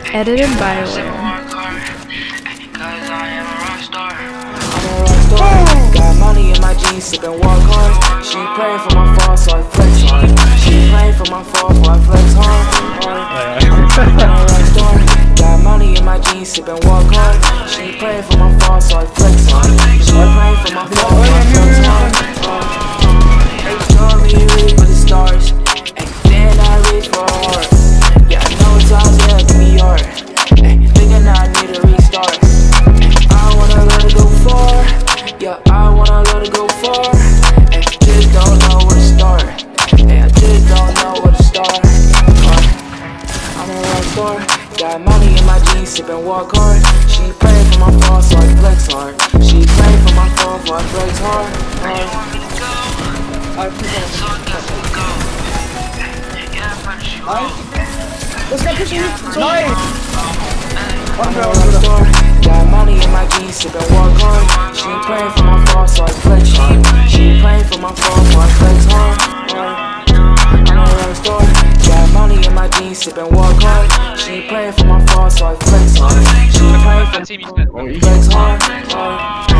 Edited by Will. Got money in my jeans, sippin' walk hard. She praying for my fall, so I flex hard. She praying for my fall, so I flex hard. I'm a rockstar. Got money in my jeans, sippin' walk hard. She praying for my fall, so I flex hard. She praying for my fall, so I flex hard. They told me to reach for the stars, and then I reach for a heart. Yeah, I know times yeah, give me art. Thinking I need a restart. I wanna let it go far. Yeah, I wanna let it go far. And just don't know where to start. And I just don't know where to start. I'm a rockstar. Got money in my jeans, sippin' walk hard. She praying for my fall, so I flex hard. She praying for my fall, so I flex hard. Let's go push it. Nice. I'm a rockstar. Got money in my jeans, sippin' walk hard. She praying for my fall, so I flex hard. She praying for my fall, so I flex hard. I'm a rockstar. Got money in my jeans, sippin' walk hard. She praying for my fall, so I flex hard. She praying for my fall, so I flex hard.